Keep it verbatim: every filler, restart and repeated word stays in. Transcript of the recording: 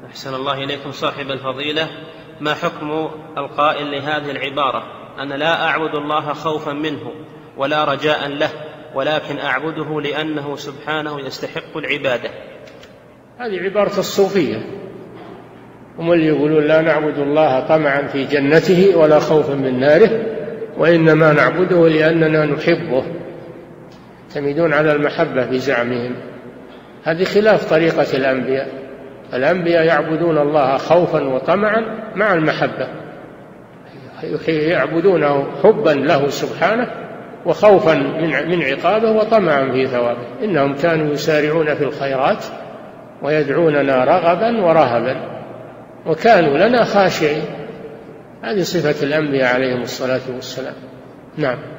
أحسن الله إليكم صاحب الفضيلة، ما حكم القائل لهذه العبارة: أنا لا أعبد الله خوفا منه ولا رجاء له، ولكن أعبده لأنه سبحانه يستحق العبادة؟ هذه عبارة الصوفية، هم اللي يقولون لا نعبد الله طمعا في جنته ولا خوفا من ناره، وإنما نعبده لأننا نحبه، يعتمدون على المحبة بزعمهم. هذه خلاف طريقة الأنبياء. الأنبياء يعبدون الله خوفا وطمعا مع المحبة، يعبدونه حبا له سبحانه وخوفا من عقابه وطمعا في ثوابه. إنهم كانوا يسارعون في الخيرات ويدعوننا رغبا ورهبا وكانوا لنا خاشعين. هذه صفة الأنبياء عليهم الصلاة والسلام. نعم.